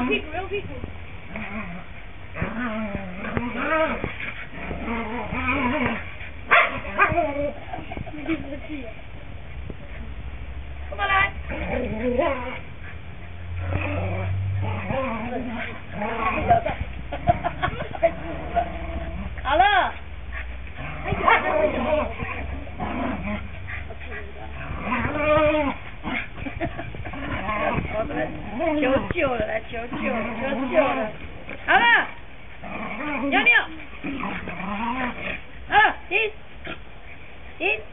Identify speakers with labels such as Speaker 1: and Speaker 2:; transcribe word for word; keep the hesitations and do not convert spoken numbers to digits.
Speaker 1: 屁股，用屁股。你不气？过来。好了。求救了，来求救了，求救了。好了，尿尿。啊，停，停。